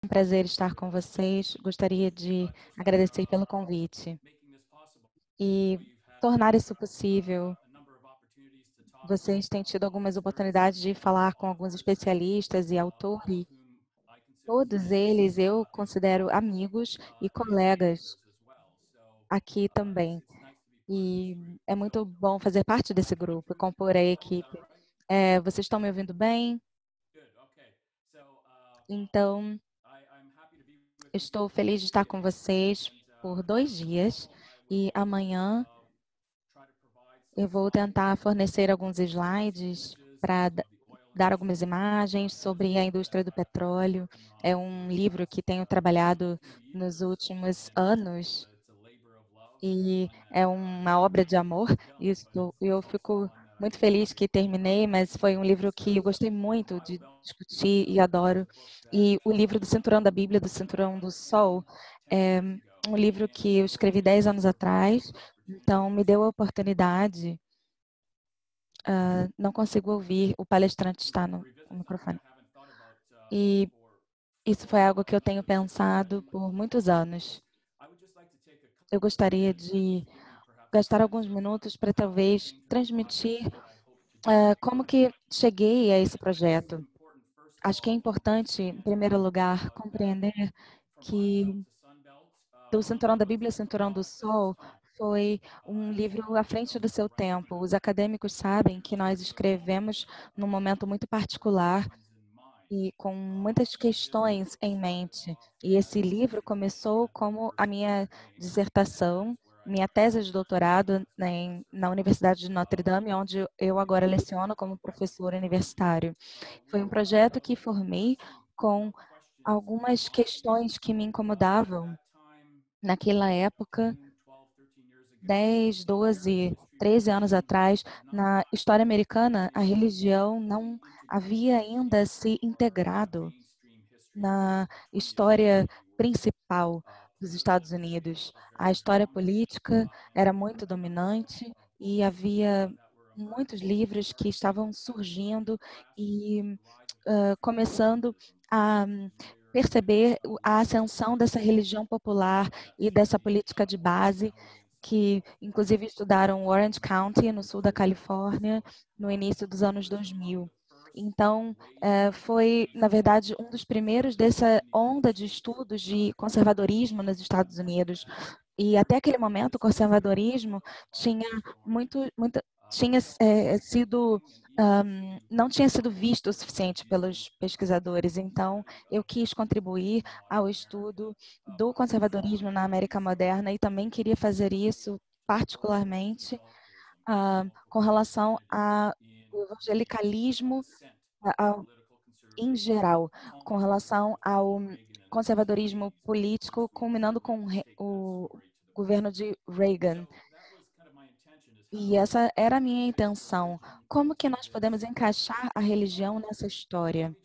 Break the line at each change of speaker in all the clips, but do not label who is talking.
Um prazer estar com vocês. Gostaria de agradecer pelo convite e tornar isso possível. Vocês têm tido algumas oportunidades de falar com alguns especialistas e autores. Todos eles eu considero amigos e colegas aqui também. E é muito bom fazer parte desse grupo e compor a equipe. Vocês estão me ouvindo bem? Então, estou feliz de estar com vocês por 2 dias e amanhã eu vou tentar fornecer alguns slides para dar algumas imagens sobre a indústria do petróleo. É um livro que tenho trabalhado nos últimos anos e é uma obra de amor. Eu fico muito feliz que terminei, mas foi um livro que eu gostei muito de discutir e adoro. E o livro do Cinturão da Bíblia, do Cinturão do Sol, é um livro que eu escrevi 10 anos atrás, então me deu a oportunidade. Não consigo ouvir, o palestrante está no microfone. E isso foi algo que eu tenho pensado por muitos anos. Eu gostaria de gastar alguns minutos para talvez transmitir como que cheguei a esse projeto. Acho que é importante, em primeiro lugar, compreender que do Cinturão da Bíblia, Cinturão do Sol, foi um livro à frente do seu tempo. Os acadêmicos sabem que nós escrevemos num momento muito particular e com muitas questões em mente. E esse livro começou como a minha dissertação, minha tese de doutorado na Universidade de Notre Dame, onde eu agora leciono como professor universitário. Foi um projeto que formei com algumas questões que me incomodavam naquela época, 10, 12, 13 anos atrás, na história americana, a religião não havia ainda se integrado na história principal dos Estados Unidos. A história política era muito dominante e havia muitos livros que estavam surgindo e começando a perceber a ascensão dessa religião popular e dessa política de base, que inclusive estudaram Orange County, no sul da Califórnia, no início dos anos 2000. Então, foi, na verdade, um dos primeiros dessa onda de estudos de conservadorismo nos Estados Unidos. E até aquele momento, o conservadorismo tinha tinha sido não tinha sido visto o suficiente pelos pesquisadores. Então, eu quis contribuir ao estudo do conservadorismo na América moderna e também queria fazer isso particularmente com relação ao evangelicalismo em geral, com relação ao conservadorismo político, culminando com o governo de Reagan. E essa era a minha intenção. Como que nós podemos encaixar a religião nessa história?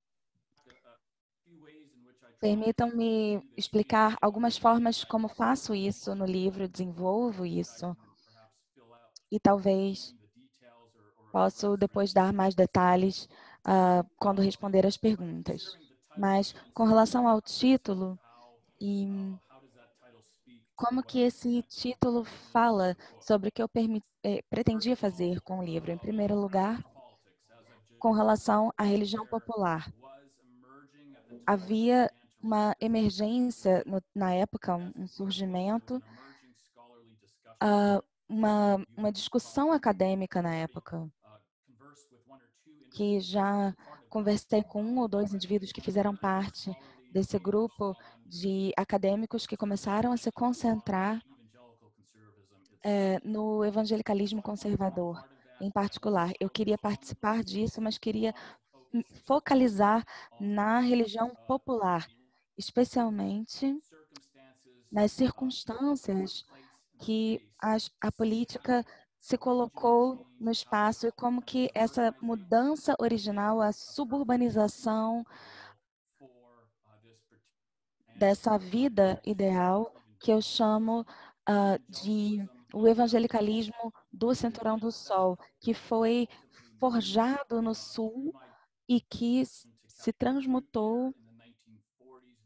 Permitam-me explicar algumas formas como faço isso no livro, desenvolvo isso, e talvez posso depois dar mais detalhes quando responder as perguntas. Mas com relação ao título e como que esse título fala sobre o que eu pretendia fazer com o livro? Em primeiro lugar, com relação à religião popular. Havia uma emergência na época, um surgimento, uma discussão acadêmica na época, que já conversei com um ou dois indivíduos que fizeram parte desse grupo de acadêmicos que começaram a se concentrar no evangelicalismo conservador, em particular. Eu queria participar disso, mas queria focalizar na religião popular, especialmente nas circunstâncias que a política se colocou no espaço e como que essa mudança original, a suburbanização dessa vida ideal, que eu chamo de o evangelicalismo do Cinturão do Sol, que foi forjado no Sul e que se transmutou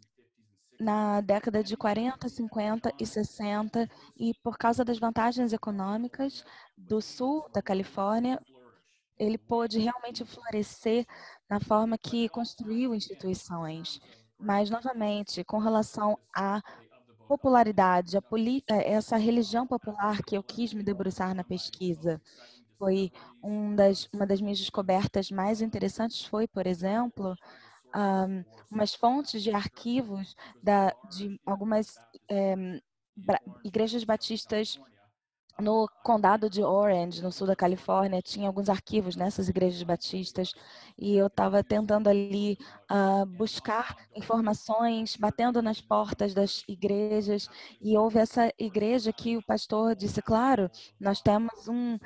na década de 40, 50 e 60, e por causa das vantagens econômicas do sul da Califórnia, ele pôde realmente florescer na forma que construiu instituições. Mas, novamente, com relação à popularidade, essa religião popular que eu quis me debruçar na pesquisa, foi uma das minhas descobertas mais interessantes foi, por exemplo, umas fontes de arquivos de algumas igrejas batistas no condado de Orange, no sul da Califórnia, tinha alguns arquivos nessas igrejas batistas e eu estava tentando ali buscar informações, batendo nas portas das igrejas e houve essa igreja que o pastor disse, claro, nós temos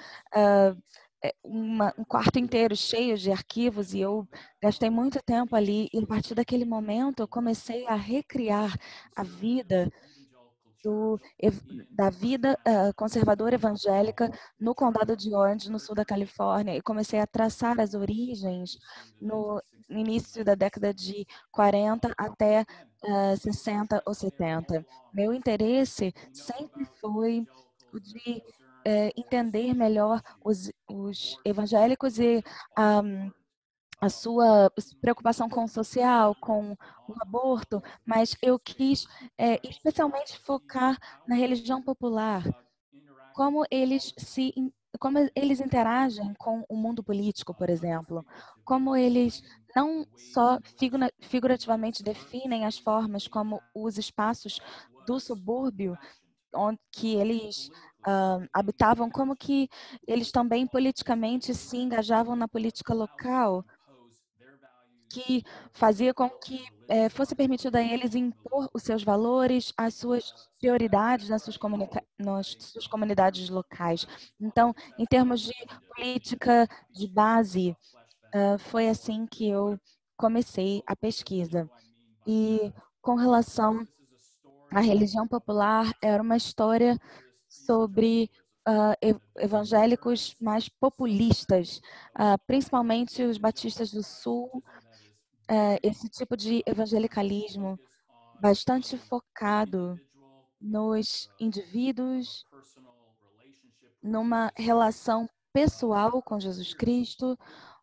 um quarto inteiro cheio de arquivos e eu gastei muito tempo ali e a partir daquele momento eu comecei a recriar a vida do, da vida conservadora evangélica no condado de Orange, no sul da Califórnia, e comecei a traçar as origens no início da década de 40 até 60 ou 70. Meu interesse sempre foi o de entender melhor os evangélicos e a sua preocupação com o social, com o aborto, mas eu quis especialmente focar na religião popular, como como eles interagem com o mundo político, por exemplo, como eles não só figurativamente definem as formas como os espaços do subúrbio onde que eles habitavam, como que eles também politicamente se engajavam na política local, que fazia com que fosse permitido a eles impor os seus valores, as suas prioridades nas suas comunidades locais. Então, em termos de política de base, foi assim que eu comecei a pesquisa. E com relação à religião popular, era uma história sobre evangélicos mais populistas, principalmente os batistas do Sul, esse tipo de evangelicalismo bastante focado nos indivíduos, numa relação pessoal com Jesus Cristo,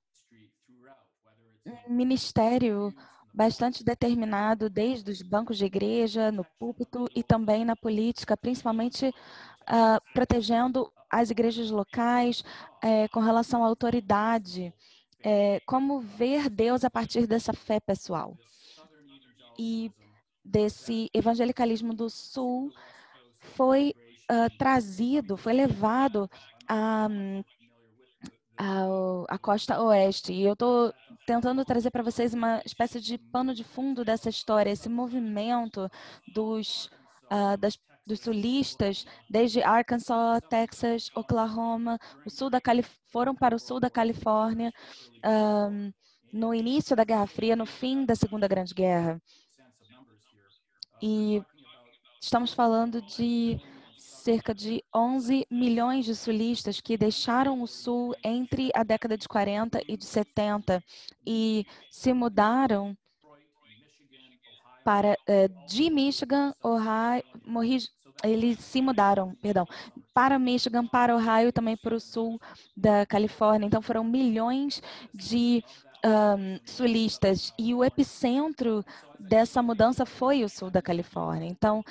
um ministério bastante determinado desde os bancos de igreja, no púlpito e também na política, principalmente protegendo as igrejas locais com relação à autoridade, como ver Deus a partir dessa fé pessoal. E desse evangelicalismo do Sul foi trazido, foi levado a a costa oeste. E eu estou tentando trazer para vocês uma espécie de pano de fundo dessa história, esse movimento dos, dos sulistas, desde Arkansas, Texas, Oklahoma, foram para o sul da Califórnia no início da Guerra Fria, no fim da Segunda Grande Guerra. E estamos falando de cerca de 11 milhões de sulistas que deixaram o Sul entre a década de 40 e de 70 e se mudaram para de Michigan, Ohio, eles se mudaram, perdão, para Michigan, para Ohio e também para o sul da Califórnia. Então foram milhões de sulistas e o epicentro dessa mudança foi o sul da Califórnia. Então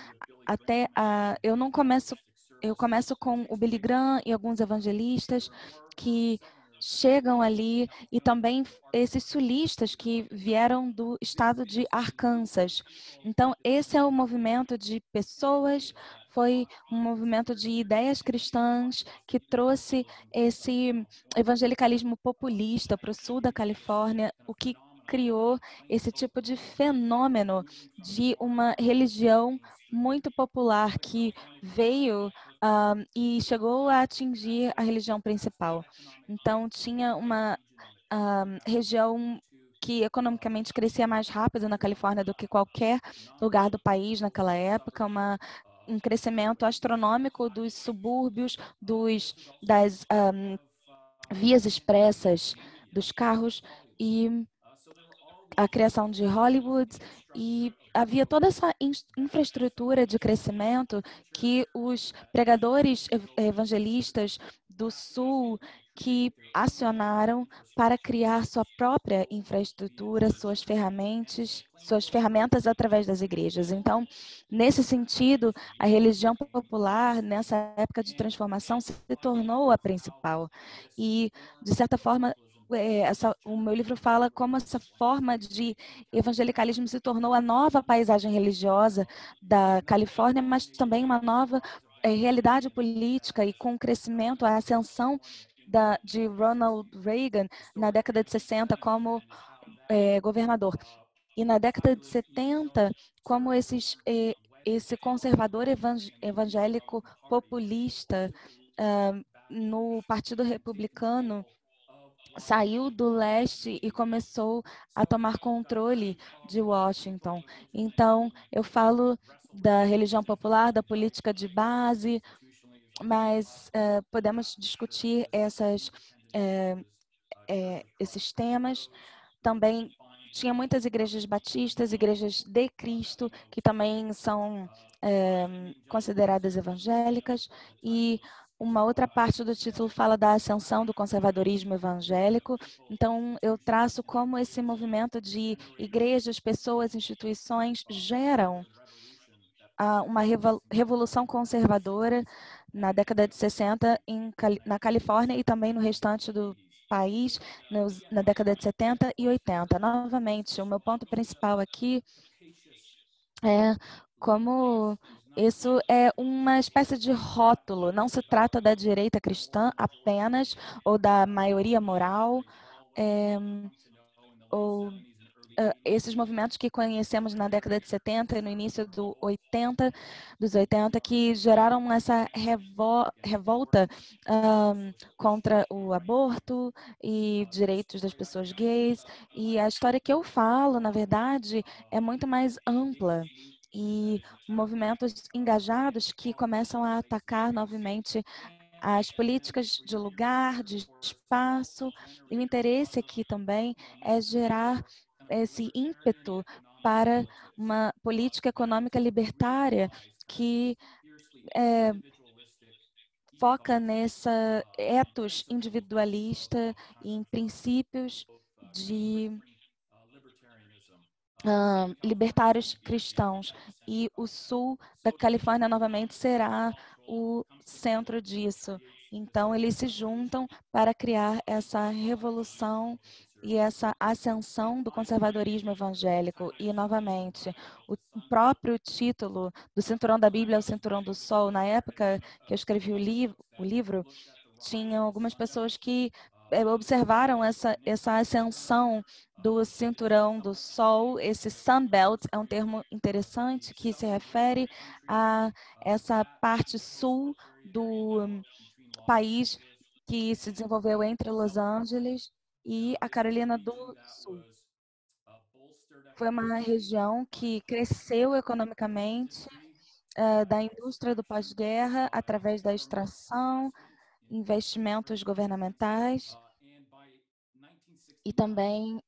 eu começo com o Billy Graham e alguns evangelistas que chegam ali e também esses sulistas que vieram do estado de Arkansas. Então, esse é o movimento de pessoas, foi um movimento de ideias cristãs que trouxe esse evangelicalismo populista para o sul da Califórnia, o que criou esse tipo de fenômeno de uma religião muito popular que veio e chegou a atingir a religião principal. Então, tinha uma região que economicamente crescia mais rápido na Califórnia do que qualquer lugar do país naquela época, um crescimento astronômico dos subúrbios, das vias expressas, dos carros, e a criação de Hollywood, e havia toda essa infraestrutura de crescimento que os pregadores evangelistas do Sul que acionaram para criar sua própria infraestrutura, suas ferramentas através das igrejas. Então, nesse sentido, a religião popular, nessa época de transformação, se tornou a principal. E, de certa forma, o meu livro fala como essa forma de evangelicalismo se tornou a nova paisagem religiosa da Califórnia, mas também uma nova realidade política, e com o crescimento, a ascensão de Ronald Reagan na década de 60 como governador. E na década de 70, como esse conservador evangélico populista no Partido Republicano saiu do leste e começou a tomar controle de Washington. Então, eu falo da religião popular, da política de base, mas podemos discutir esses temas. Também tinha muitas igrejas batistas, igrejas de Cristo, que também são consideradas evangélicas, e uma outra parte do título fala da ascensão do conservadorismo evangélico. Então, eu traço como esse movimento de igrejas, pessoas, instituições geram uma revolução conservadora na década de 60 na Califórnia e também no restante do país na década de 70 e 80. Novamente, o meu ponto principal aqui é como isso é uma espécie de rótulo. Não se trata da direita cristã apenas ou da maioria moral, ou esses movimentos que conhecemos na década de 70 e no início dos 80, que geraram essa revolta contra o aborto e direitos das pessoas gays. E a história que eu falo, na verdade, é muito mais ampla. E movimentos engajados que começam a atacar novamente as políticas de lugar, de espaço, e o interesse aqui também é gerar esse ímpeto para uma política econômica libertária que foca nessa ethos individualista e em princípios de libertários cristãos. E o sul da Califórnia novamente será o centro disso. Então, eles se juntam para criar essa revolução e essa ascensão do conservadorismo evangélico. E, novamente, o próprio título do Cinturão da Bíblia é o Cinturão do Sol. Na época que eu escrevi o livro, tinham algumas pessoas que observaram essa ascensão do cinturão do sol. Esse Sunbelt é um termo interessante que se refere a essa parte sul do país que se desenvolveu entre Los Angeles e a Carolina do Sul. Foi uma região que cresceu economicamente da indústria do pós-guerra através da extração, investimentos governamentais, e também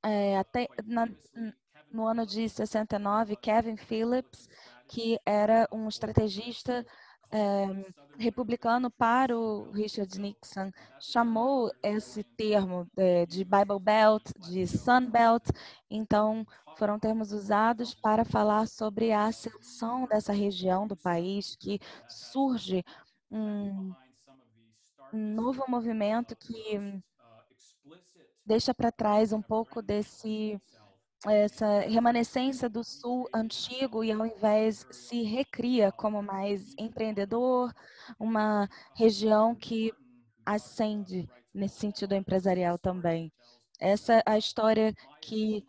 no ano de 69, Kevin Phillips, que era um estrategista republicano para o Richard Nixon, chamou esse termo de Bible Belt, de Sun Belt. Então, foram termos usados para falar sobre a ascensão dessa região do país, que surge um novo movimento que deixa para trás um pouco essa remanescência do sul antigo, e ao invés se recria como mais empreendedor, uma região que ascende nesse sentido empresarial também. Essa é a história que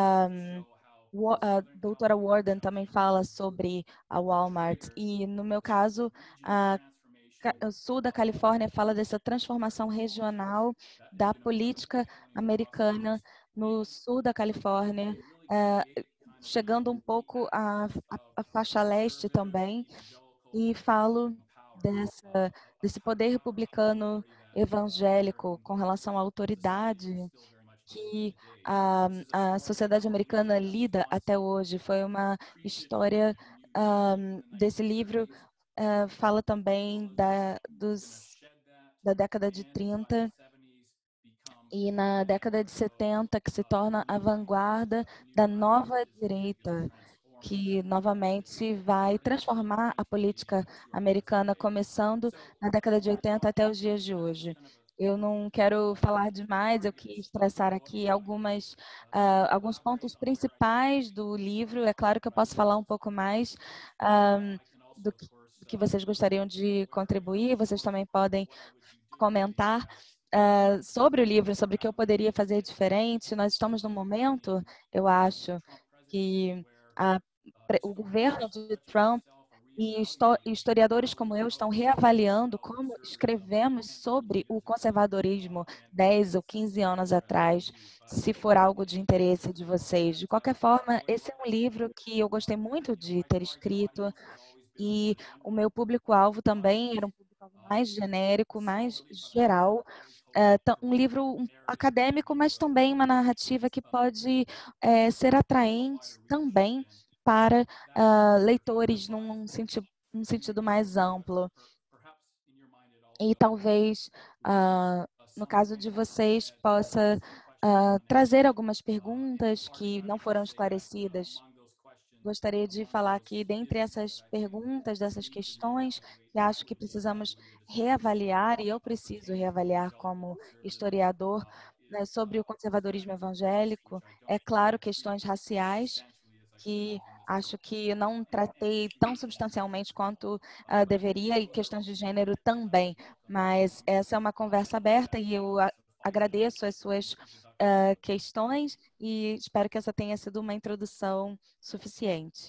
a doutora Warden também fala sobre a Walmart. E, no meu caso, o sul da Califórnia fala dessa transformação regional da política americana no sul da Califórnia, chegando um pouco à faixa leste também, e falo desse poder republicano evangélico com relação à autoridade que a sociedade americana lida até hoje. Foi uma história desse livro, fala também da década de 30 e na década de 70, que se torna a vanguarda da nova direita, que novamente vai transformar a política americana, começando na década de 80 até os dias de hoje. Eu não quero falar demais, eu quis traçar aqui alguns pontos principais do livro. É claro que eu posso falar um pouco mais do que vocês gostariam de contribuir, vocês também podem comentar sobre o livro, sobre o que eu poderia fazer diferente. Nós estamos num momento, eu acho, que o governo de Trump e historiadores como eu estão reavaliando como escrevemos sobre o conservadorismo 10 ou 15 anos atrás, se for algo de interesse de vocês. De qualquer forma, esse é um livro que eu gostei muito de ter escrito e o meu público-alvo também era um público-alvo mais genérico, mais geral. Um livro acadêmico, mas também uma narrativa que pode ser atraente também para leitores num sentido mais amplo. E talvez, no caso de vocês, possa trazer algumas perguntas que não foram esclarecidas. Gostaria de falar aqui, dentre essas perguntas, dessas questões, que acho que precisamos reavaliar, e eu preciso reavaliar como historiador, né, sobre o conservadorismo evangélico. É claro, questões raciais, que acho que não tratei tão substancialmente quanto deveria, e questões de gênero também, mas essa é uma conversa aberta e eu agradeço as suas questões e espero que essa tenha sido uma introdução suficiente.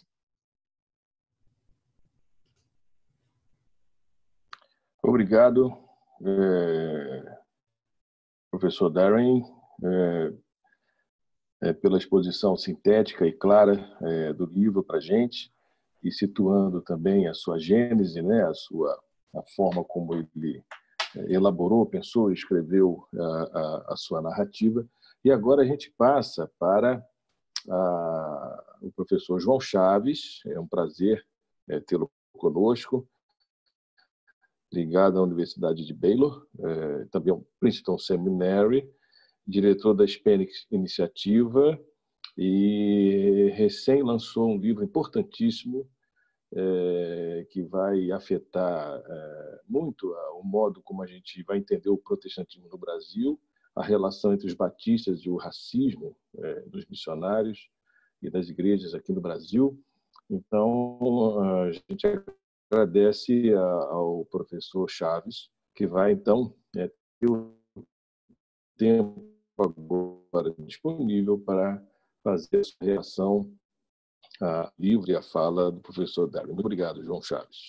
Obrigado, professor Darren, pela exposição sintética e clara do livro para a gente, e situando também a sua gênese, né, a forma como ele elaborou, pensou e escreveu a sua narrativa. E agora a gente passa para o professor João Chaves. É um prazer tê-lo conosco, ligado à Universidade de Baylor, também ao Princeton Seminary, diretor da Hispanic Iniciativa, e recém lançou um livro importantíssimo que vai afetar muito o modo como a gente vai entender o protestantismo no Brasil, a relação entre os batistas e o racismo dos missionários e das igrejas aqui no Brasil. Então, a gente agradece ao professor Chaves, que vai, então, ter o tempo agora disponível para fazer a sua reação livre à fala do professor Darren. Muito obrigado, João Chaves.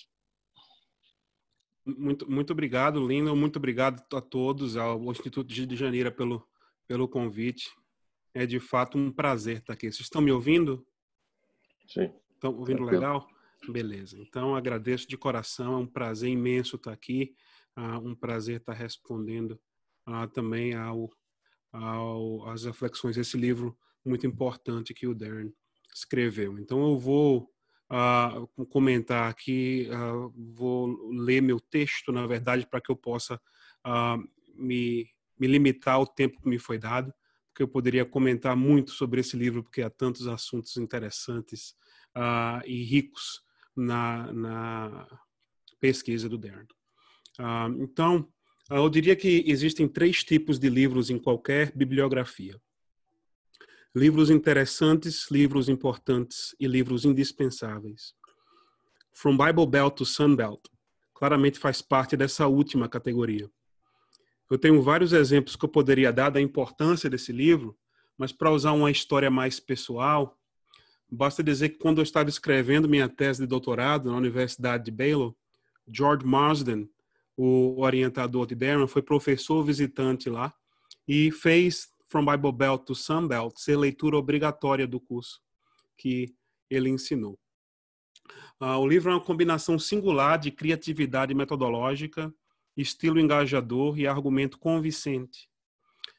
Muito obrigado, Lino. Muito obrigado a todos, ao Instituto de Janeiro pelo convite. É de fato um prazer estar aqui. Vocês estão me ouvindo?
Sim.
Estão ouvindo legal? Beleza. Então, agradeço de coração. É um prazer imenso estar aqui. Um prazer estar respondendo também às reflexões desse livro muito importante que o Darren escreveu. Então, eu vou comentar aqui, vou ler meu texto, na verdade, para que eu possa me limitar ao tempo que me foi dado, porque eu poderia comentar muito sobre esse livro, porque há tantos assuntos interessantes e ricos na pesquisa do Darren. Então, eu diria que existem 3 tipos de livros em qualquer bibliografia: livros interessantes, livros importantes e livros indispensáveis. From Bible Belt to Sun Belt claramente faz parte dessa última categoria. Eu tenho vários exemplos que eu poderia dar da importância desse livro, mas para usar uma história mais pessoal, basta dizer que quando eu estava escrevendo minha tese de doutorado na Universidade de Baylor, George Marsden, o orientador de Darren, foi professor visitante lá e fez From Bible Belt to Sun Belt ser leitura obrigatória do curso que ele ensinou. O livro é uma combinação singular de criatividade metodológica, estilo engajador e argumento convincente.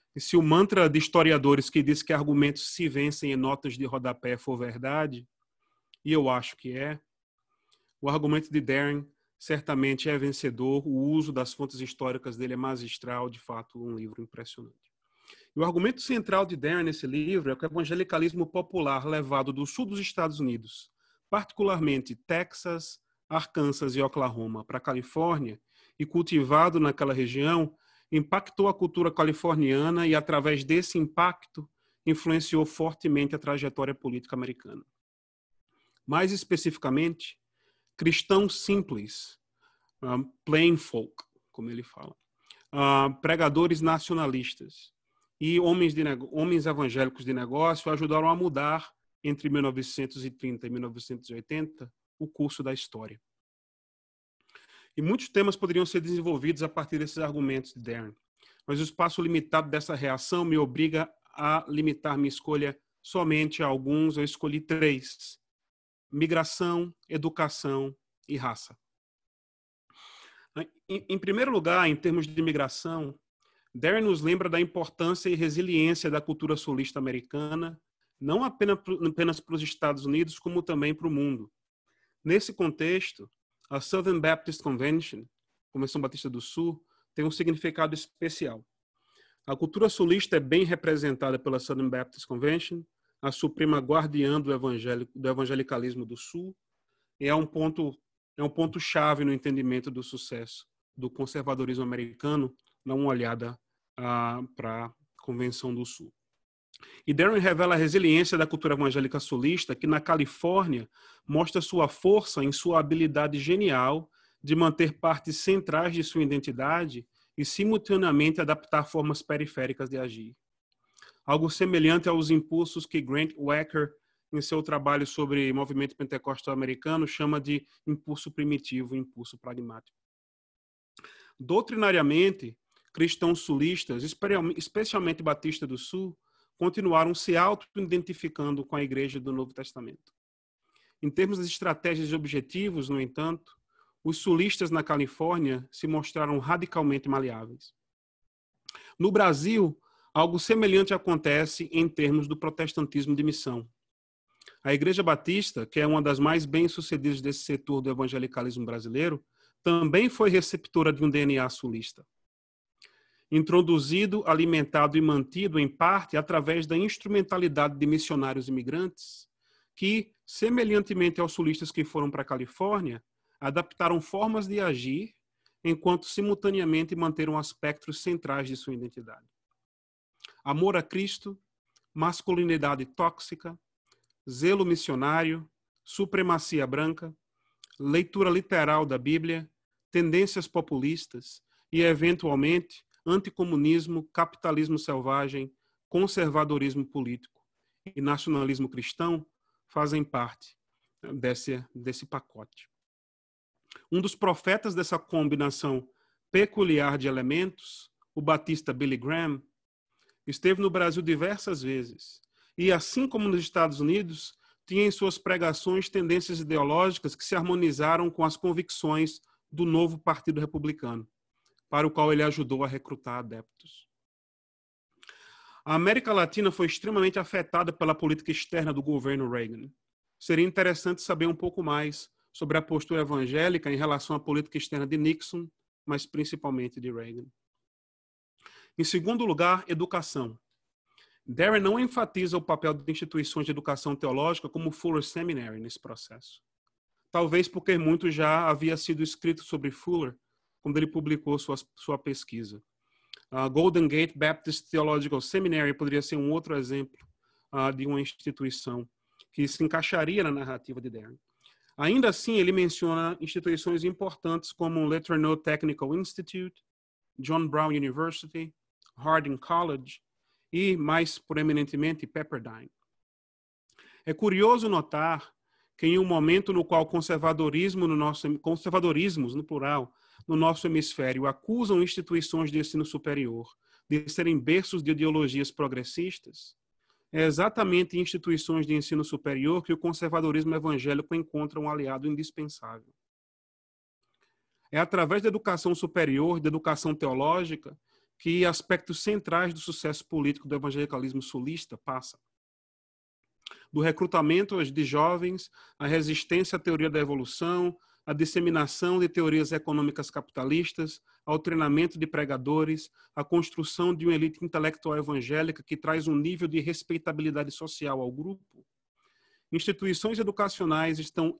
E se o mantra de historiadores que diz que argumentos se vencem em notas de rodapé for verdade, e eu acho que é, o argumento de Darren certamente é vencedor, o uso das fontes históricas dele é magistral, de fato, um livro impressionante. E o argumento central de Darren nesse livro é que o evangelicalismo popular levado do sul dos Estados Unidos, particularmente Texas, Arkansas e Oklahoma, para a Califórnia, e cultivado naquela região, impactou a cultura californiana e, através desse impacto, influenciou fortemente a trajetória política americana. Mais especificamente, cristãos simples, plain folk, como ele fala, pregadores nacionalistas e homens evangélicos de negócio ajudaram a mudar, entre 1930 e 1980, o curso da história. E muitos temas poderiam ser desenvolvidos a partir desses argumentos de Darren, mas o espaço limitado dessa reação me obriga a limitar minha escolha somente a alguns. Eu escolhi 3: migração, educação e raça. Em primeiro lugar, em termos de migração, Darren nos lembra da importância e resiliência da cultura sulista americana, não apenas para os Estados Unidos, como também para o mundo. Nesse contexto, a Southern Baptist Convention, Convenção Batista do Sul, tem um significado especial. A cultura sulista é bem representada pela Southern Baptist Convention, a suprema guardiã do evangelicalismo do Sul, e é um ponto-chave no entendimento do sucesso do conservadorismo americano. Dá uma olhada para a Convenção do Sul. E Darren revela a resiliência da cultura evangélica sulista, que na Califórnia mostra sua força em sua habilidade genial de manter partes centrais de sua identidade e simultaneamente adaptar formas periféricas de agir. Algo semelhante aos impulsos que Grant Wacker, em seu trabalho sobre movimento pentecostal americano, chama de impulso primitivo, impulso pragmático. Doutrinariamente, cristãos sulistas, especialmente Batista do Sul, continuaram se auto-identificando com a Igreja do Novo Testamento. Em termos de estratégias e objetivos, no entanto, os sulistas na Califórnia se mostraram radicalmente maleáveis. No Brasil, algo semelhante acontece em termos do protestantismo de missão. A Igreja Batista, que é uma das mais bem-sucedidas desse setor do evangelicalismo brasileiro, também foi receptora de um DNA sulista. Introduzido, alimentado e mantido, em parte, através da instrumentalidade de missionários imigrantes, que, semelhantemente aos sulistas que foram para a Califórnia, adaptaram formas de agir, enquanto simultaneamente manteram aspectos centrais de sua identidade. Amor a Cristo, masculinidade tóxica, zelo missionário, supremacia branca, leitura literal da Bíblia, tendências populistas e, eventualmente, anticomunismo, capitalismo selvagem, conservadorismo político e nacionalismo cristão fazem parte desse pacote. Um dos profetas dessa combinação peculiar de elementos, o batista Billy Graham, esteve no Brasil diversas vezes e, assim como nos Estados Unidos, tinha em suas pregações tendências ideológicas que se harmonizaram com as convicções do novo Partido Republicano, para o qual ele ajudou a recrutar adeptos. A América Latina foi extremamente afetada pela política externa do governo Reagan. Seria interessante saber um pouco mais sobre a postura evangélica em relação à política externa de Nixon, mas principalmente de Reagan. Em segundo lugar, educação. Darren não enfatiza o papel de instituições de educação teológica como o Fuller Seminary nesse processo. Talvez porque muito já havia sido escrito sobre Fuller quando ele publicou sua pesquisa. Golden Gate Baptist Theological Seminary poderia ser um outro exemplo de uma instituição que se encaixaria na narrativa de Darren. Ainda assim, ele menciona instituições importantes como o LeTourneau Technical Institute, John Brown University, Harding College e, mais proeminentemente, Pepperdine. É curioso notar que em um momento no qual conservadorismos, no plural, no nosso hemisfério, acusam instituições de ensino superior de serem berços de ideologias progressistas, é exatamente em instituições de ensino superior que o conservadorismo evangélico encontra um aliado indispensável. É através da educação superior, da educação teológica, que aspectos centrais do sucesso político do evangelicalismo sulista passam. Do recrutamento de jovens, a resistência à teoria da evolução, a disseminação de teorias econômicas capitalistas, ao treinamento de pregadores, a construção de uma elite intelectual evangélica que traz um nível de respeitabilidade social ao grupo. Instituições educacionais estão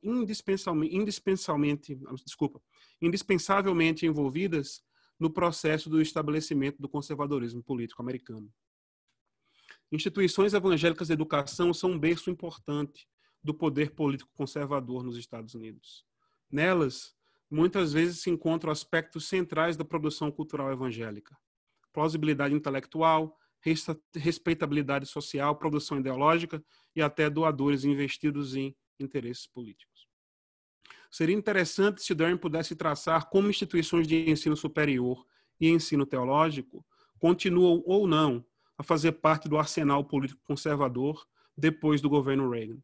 indispensavelmente envolvidas no processo do estabelecimento do conservadorismo político americano. Instituições evangélicas de educação são um berço importante do poder político conservador nos Estados Unidos. Nelas, muitas vezes se encontram aspectos centrais da produção cultural evangélica: plausibilidade intelectual, respeitabilidade social, produção ideológica e até doadores investidos em interesses políticos. Seria interessante se Darren pudesse traçar como instituições de ensino superior e ensino teológico continuam ou não a fazer parte do arsenal político conservador depois do governo Reagan.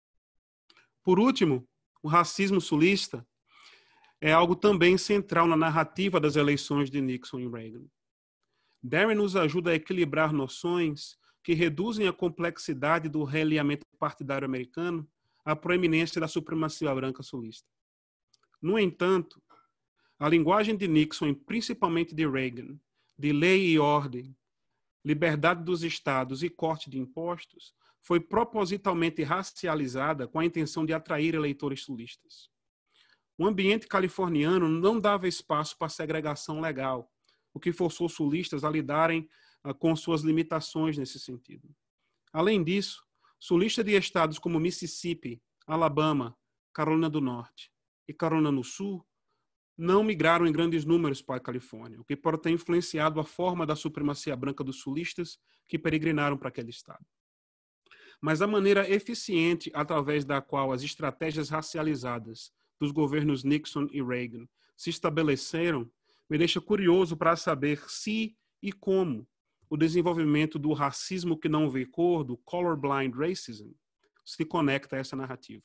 Por último, o racismo sulista é algo também central na narrativa das eleições de Nixon e Reagan. Darren nos ajuda a equilibrar noções que reduzem a complexidade do realinhamento partidário americano à proeminência da supremacia branca sulista. No entanto, a linguagem de Nixon e principalmente de Reagan, de lei e ordem, liberdade dos estados e corte de impostos, foi propositalmente racializada com a intenção de atrair eleitores sulistas. O ambiente californiano não dava espaço para segregação legal, o que forçou sulistas a lidarem com suas limitações nesse sentido. Além disso, sulistas de estados como Mississippi, Alabama, Carolina do Norte e Carolina do Sul não migraram em grandes números para a Califórnia, o que pode ter influenciado a forma da supremacia branca dos sulistas que peregrinaram para aquele estado. Mas a maneira eficiente através da qual as estratégias racializadas dos governos Nixon e Reagan se estabeleceram me deixa curioso para saber se e como o desenvolvimento do racismo que não vê cor, do colorblind racism, se conecta a essa narrativa.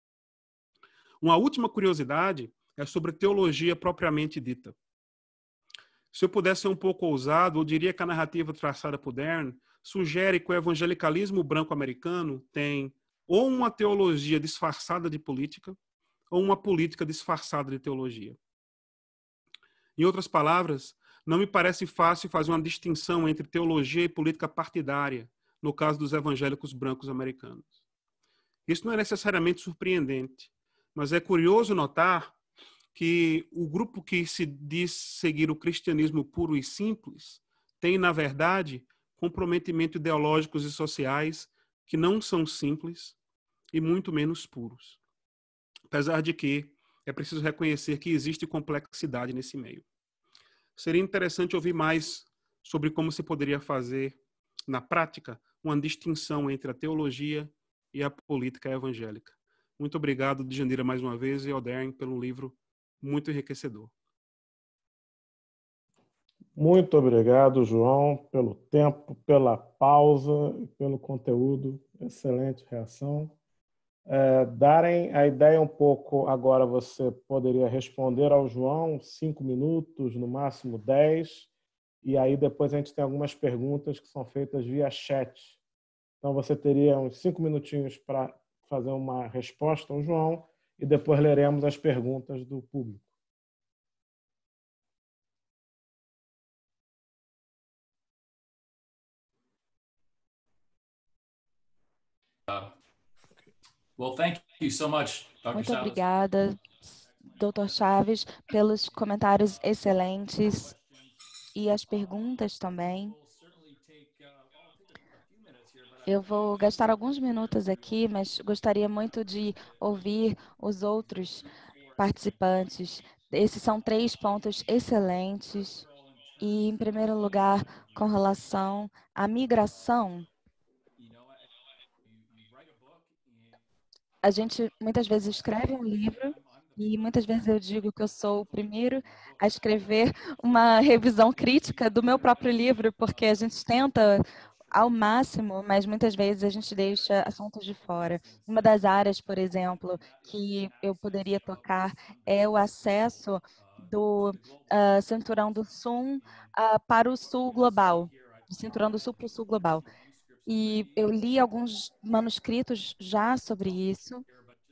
Uma última curiosidade é sobre teologia propriamente dita. Se eu pudesse ser um pouco ousado, eu diria que a narrativa traçada por Darren sugere que o evangelicalismo branco americano tem ou uma teologia disfarçada de política ou uma política disfarçada de teologia. Em outras palavras, não me parece fácil fazer uma distinção entre teologia e política partidária, no caso dos evangélicos brancos americanos. Isso não é necessariamente surpreendente, mas é curioso notar que o grupo que se diz seguir o cristianismo puro e simples tem, na verdade, comprometimento ideológicos e sociais que não são simples e muito menos puros. Apesar de que é preciso reconhecer que existe complexidade nesse meio. Seria interessante ouvir mais sobre como se poderia fazer, na prática, uma distinção entre a teologia e a política evangélica. Muito obrigado, Djanira, mais uma vez, e ao Darren pelo livro muito enriquecedor.
Muito obrigado, João, pelo tempo, pela pausa e pelo conteúdo. Excelente reação. Darem a ideia um pouco, agora você poderia responder ao João, 5 minutos, no máximo 10, e aí depois a gente tem algumas perguntas que são feitas via chat. Então você teria uns 5 minutinhos para fazer uma resposta ao João e depois leremos as perguntas do público.
Well, thank you so much, Dr.
Muito
Chaves.
obrigada, Dr. Chaves, pelos comentários excelentes e as perguntas também. Eu vou gastar alguns minutos aqui, mas gostaria muito de ouvir os outros participantes. Esses são 3 pontos excelentes. E, em primeiro lugar, com relação à migração, a gente muitas vezes escreve um livro e muitas vezes eu digo que eu sou o primeiro a escrever uma revisão crítica do meu próprio livro, porque a gente tenta ao máximo, mas muitas vezes a gente deixa assuntos de fora. Uma das áreas, por exemplo, que eu poderia tocar é o acesso do Cinturão do Sul para o Sul global, do Cinturão do Sul para o Sul global. E eu li alguns manuscritos já sobre isso,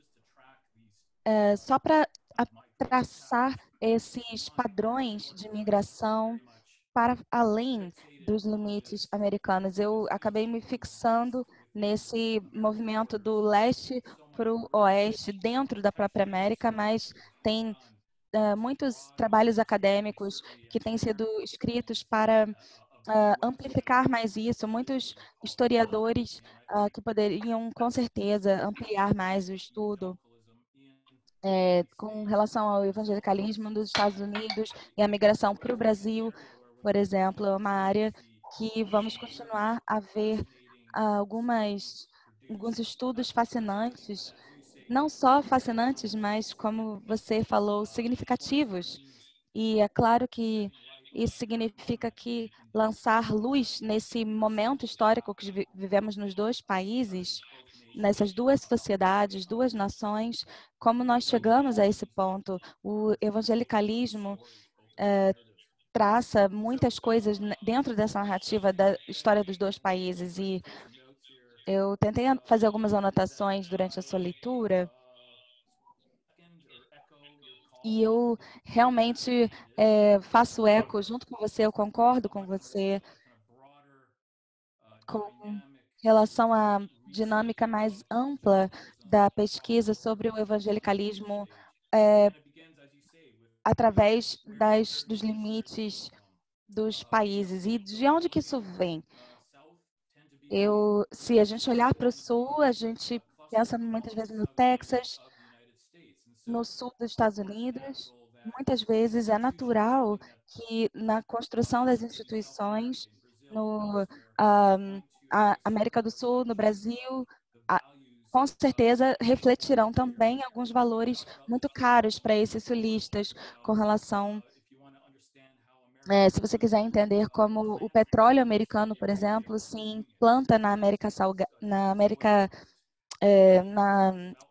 só para traçar esses padrões de migração para além dos limites americanos. Eu acabei me fixando nesse movimento do leste para o oeste dentro da própria América, mas tem muitos trabalhos acadêmicos que têm sido escritos para amplificar mais isso, muitos historiadores que poderiam, com certeza, ampliar mais o estudo com relação ao evangelicalismo nos Estados Unidos e a migração para o Brasil, por exemplo, é uma área que vamos continuar a ver alguns estudos fascinantes, não só fascinantes, mas, como você falou, significativos. E é claro que isso significa que lançar luz nesse momento histórico que vivemos nos dois países, nessas duas sociedades, duas nações, como nós chegamos a esse ponto. O evangelicalismo traça muitas coisas dentro dessa narrativa da história dos dois países, e eu tentei fazer algumas anotações durante a sua leitura, e eu realmente faço eco junto com você, eu concordo com você com relação à dinâmica mais ampla da pesquisa sobre o evangelicalismo através dos limites dos países. E de onde que isso vem? Se a gente olhar para o sul, a gente pensa muitas vezes no Texas, no sul dos Estados Unidos. Muitas vezes é natural que na construção das instituições, no América do Sul, no Brasil, com certeza refletirão também alguns valores muito caros para esses sulistas com relação se você quiser entender como o petróleo americano, por exemplo, se implanta na América na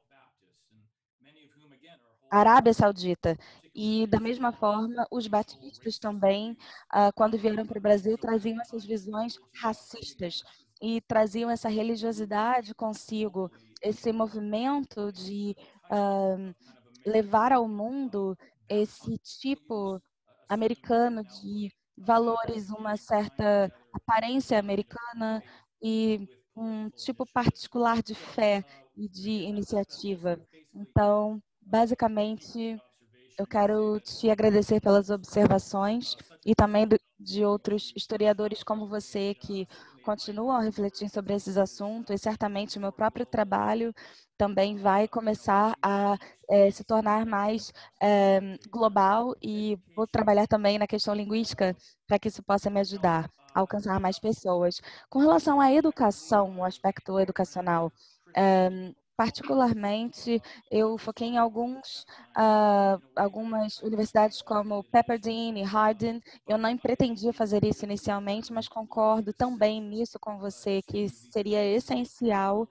Arábia Saudita. E, da mesma forma, os batistas também, quando vieram para o Brasil, traziam essas visões racistas e traziam essa religiosidade consigo, esse movimento de levar ao mundo esse tipo americano de valores, uma certa aparência americana e um tipo particular de fé e de iniciativa. Então, basicamente, eu quero te agradecer pelas observações e também de outros historiadores como você que continuam a refletir sobre esses assuntos, e certamente o meu próprio trabalho também vai começar a se tornar mais global, e vou trabalhar também na questão linguística para que isso possa me ajudar a alcançar mais pessoas. Com relação à educação, o aspecto educacional, particularmente, eu foquei em algumas universidades como Pepperdine e Harding. Eu não pretendia fazer isso inicialmente, mas concordo também nisso com você, que seria essencial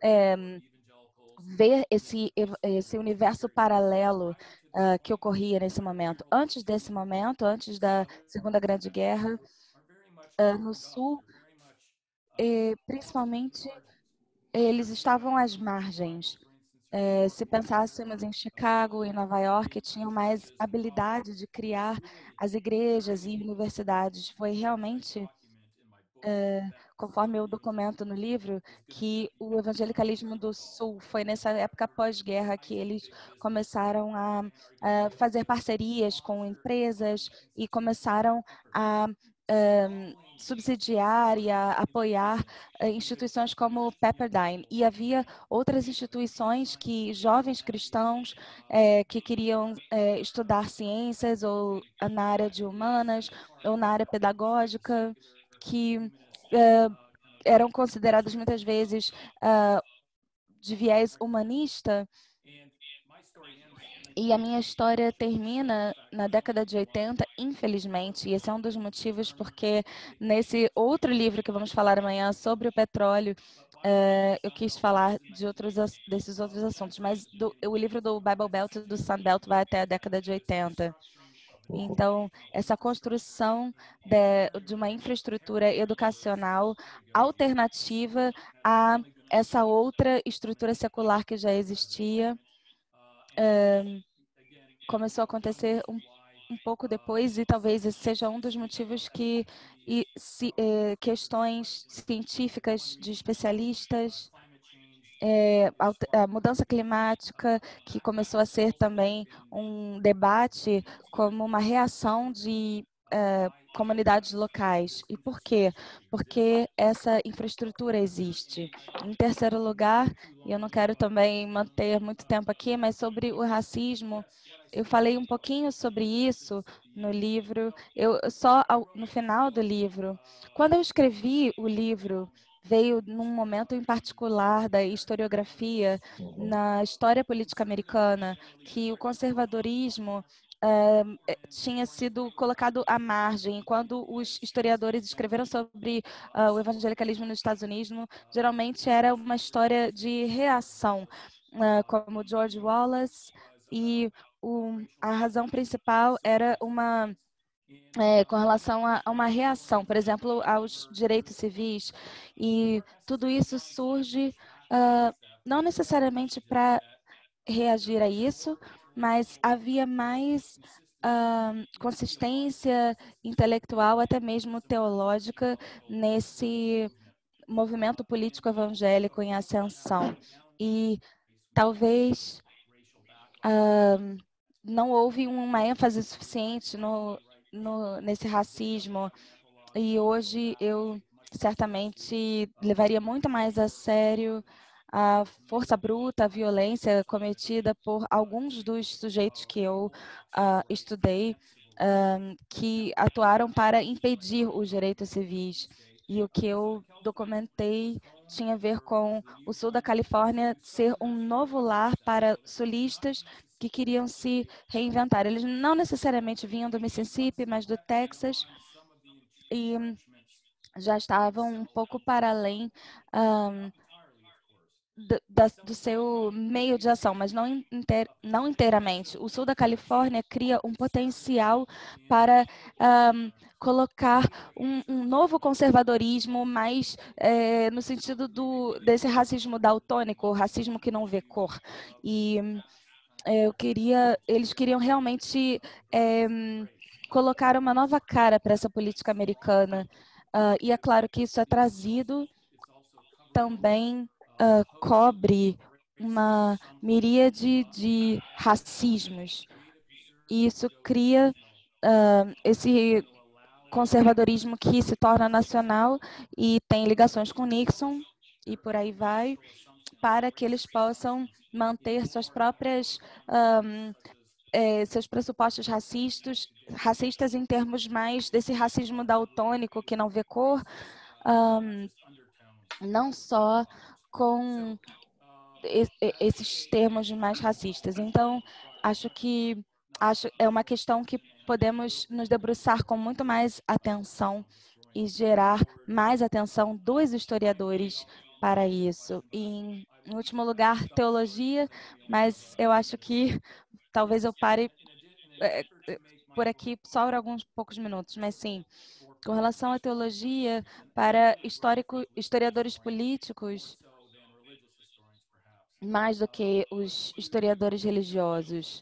ver esse universo paralelo que ocorria nesse momento. Antes desse momento, antes da Segunda Grande Guerra, no Sul, principalmente, eles estavam às margens. Se pensássemos em Chicago e Nova York, tinham mais habilidade de criar as igrejas e universidades. Foi realmente, conforme eu documento no livro, que o evangelicalismo do Sul foi nessa época pós-guerra que eles começaram a fazer parcerias com empresas e começaram a subsidiar e a apoiar instituições como Pepperdine. E havia outras instituições que jovens cristãos que queriam estudar ciências ou na área de humanas ou na área pedagógica, que eram consideradas muitas vezes de viés humanista. E a minha história termina na década de 80, infelizmente, e esse é um dos motivos porque nesse outro livro que vamos falar amanhã sobre o petróleo, eu quis falar desses outros assuntos, mas o livro do Bible Belt e do Sun Belt vai até a década de 80. Então, essa construção de uma infraestrutura educacional alternativa a essa outra estrutura secular que já existia, começou a acontecer um pouco depois, e talvez esse seja um dos motivos que questões científicas de especialistas, a mudança climática, que começou a ser também um debate como uma reação de comunidades locais. E por quê? Porque essa infraestrutura existe. Em terceiro lugar, e eu não quero também manter muito tempo aqui, mas sobre o racismo, eu falei um pouquinho sobre isso no livro, no final do livro. Quando eu escrevi o livro, veio num momento em particular da historiografia, na história política americana, que o conservadorismo tinha sido colocado à margem. Quando os historiadores escreveram sobre o evangelicalismo nos Estados Unidos, geralmente era uma história de reação, como George Wallace, e a razão principal era com relação a uma reação, por exemplo, aos direitos civis, e tudo isso surge não necessariamente para reagir a isso, mas havia mais consistência intelectual, até mesmo teológica, nesse movimento político evangélico em ascensão. E talvez não houve uma ênfase suficiente nesse racismo, e hoje eu certamente levaria muito mais a sério a força bruta, a violência cometida por alguns dos sujeitos que eu estudei, que atuaram para impedir os direitos civis. E o que eu documentei tinha a ver com o sul da Califórnia ser um novo lar para sulistas que queriam se reinventar. Eles não necessariamente vinham do Mississippi, mas do Texas, e já estavam um pouco para além do seu meio de ação, mas não inteiramente. O sul da Califórnia cria um potencial para colocar um novo conservadorismo, mais no sentido desse racismo daltônico, o racismo que não vê cor. E eles queriam realmente colocar uma nova cara para essa política americana. E é claro que isso é trazido também cobre uma miríade de racismos. E isso cria esse conservadorismo que se torna nacional e tem ligações com Nixon e por aí vai, para que eles possam manter suas próprias seus pressupostos racistas em termos mais desse racismo daltônico que não vê cor, não só com esses termos mais racistas. Então, acho é uma questão que podemos nos debruçar com muito mais atenção e gerar mais atenção dos historiadores para isso. E, em último lugar, teologia, mas eu acho que talvez eu pare por aqui só por alguns poucos minutos, mas sim, com relação à teologia, para historiadores políticos, mais do que os historiadores religiosos,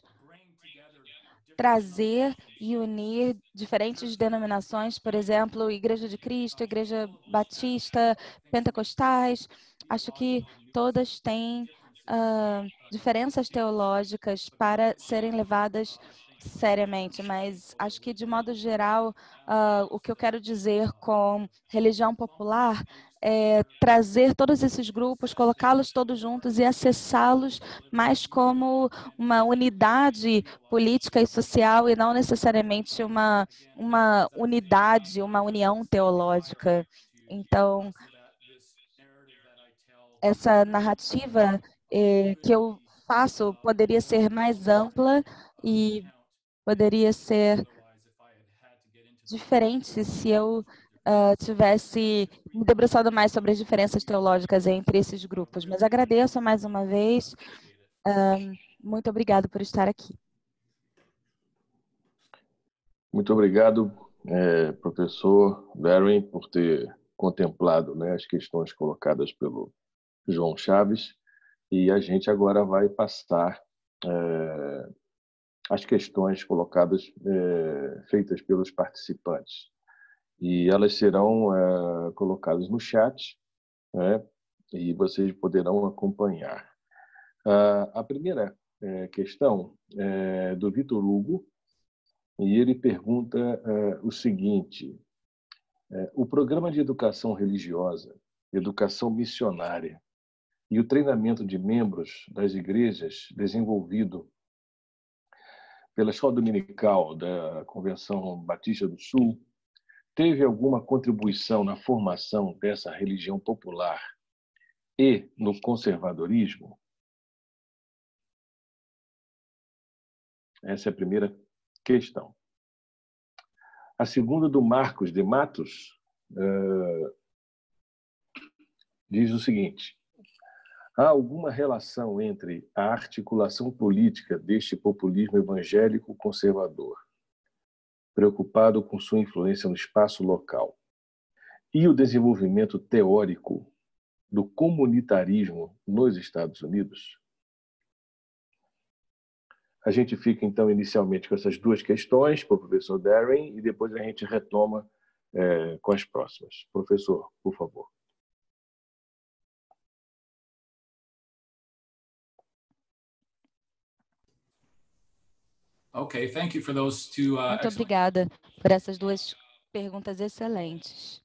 trazer e unir diferentes denominações, por exemplo, Igreja de Cristo, Igreja Batista, Pentecostais. Acho que todas têm diferenças teológicas para serem levadas seriamente, mas acho que, de modo geral, o que eu quero dizer com religião popular é trazer todos esses grupos, colocá-los todos juntos e acessá-los mais como uma unidade política e social, e não necessariamente uma unidade, uma união teológica. Então, essa narrativa que eu faço poderia ser mais ampla e poderia ser diferente se eu tivesse me debruçado mais sobre as diferenças teológicas entre esses grupos. Mas agradeço mais uma vez. Muito obrigada por estar aqui.
Muito obrigado, professor Darren, por ter contemplado, né, as questões colocadas pelo João Chaves. E a gente agora vai passar as questões colocadas, feitas pelos participantes. E elas serão colocadas no chat, né, e vocês poderão acompanhar. A primeira questão é do Vitor Hugo, e ele pergunta o seguinte: o programa de educação religiosa, educação missionária e o treinamento de membros das igrejas desenvolvido pela Escola Dominical da Convenção Batista do Sul teve alguma contribuição na formação dessa religião popular e no conservadorismo? Essa é a primeira questão. A segunda, do Marcos de Matos, diz o seguinte: há alguma relação entre a articulação política deste populismo evangélico conservador, preocupado com sua influência no espaço local, e o desenvolvimento teórico do comunitarismo nos Estados Unidos? A gente fica, então, inicialmente com essas duas questões para o professor Darren e depois a gente retoma com as próximas. Professor, por favor.
Okay, thank you for those two.
Muito obrigada por essas duas perguntas excelentes.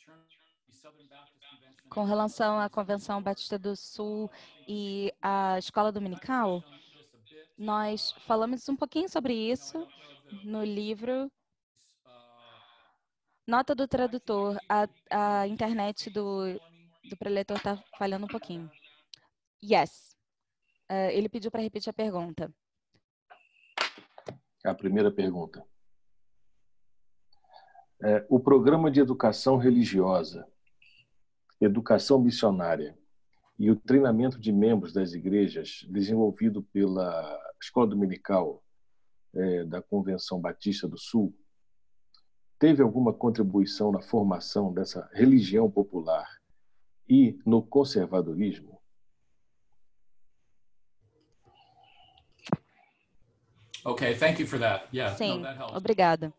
Com relação à Convenção Batista do Sul e à Escola Dominical, nós falamos um pouquinho sobre isso no livro. Nota do tradutor, a internet do preletor está falhando um pouquinho. Yes. Ele pediu para repetir a pergunta.
A primeira pergunta. O programa de educação religiosa, educação missionária e o treinamento de membros das igrejas desenvolvido pela Escola Dominical da Convenção Batista do Sul teve alguma contribuição na formação dessa religião popular e no conservadorismo?
Okay, thank you for that. Yeah,
Sim,
no, that helps.
obrigada.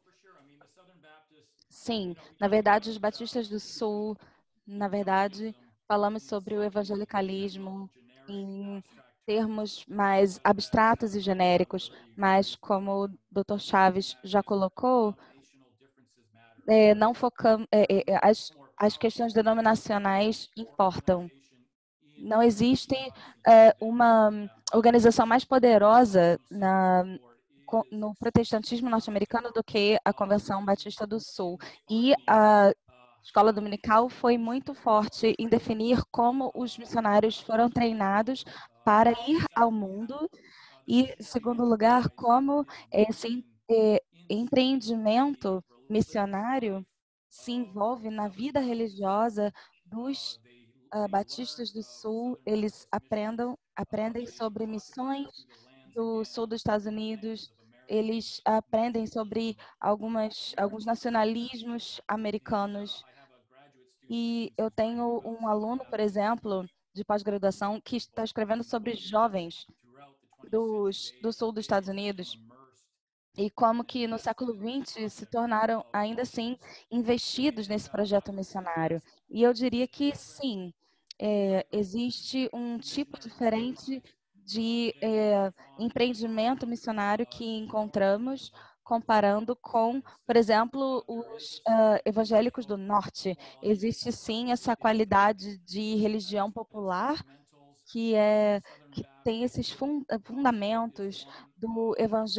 Sim, na verdade, os batistas do Sul, na verdade, falamos sobre o evangelicalismo em termos mais abstratos e genéricos, mas como o Dr. Chaves já colocou, não focamos, as questões denominacionais importam. Não existe uma organização mais poderosa no protestantismo norte-americano do que a Convenção Batista do Sul. E a Escola Dominical foi muito forte em definir como os missionários foram treinados para ir ao mundo e, em segundo lugar, como esse empreendimento missionário se envolve na vida religiosa dos batistas do Sul. Eles aprendem sobre missões do sul dos Estados Unidos, eles aprendem sobre alguns nacionalismos americanos. E eu tenho um aluno, por exemplo, de pós-graduação, que está escrevendo sobre jovens do sul dos Estados Unidos e como que no século XX se tornaram, ainda assim, investidos nesse projeto missionário. E eu diria que sim, existe um tipo diferente de empreendimento missionário que encontramos comparando com, por exemplo, os evangélicos do norte. Existe sim essa qualidade de religião popular que tem esses fundamentos do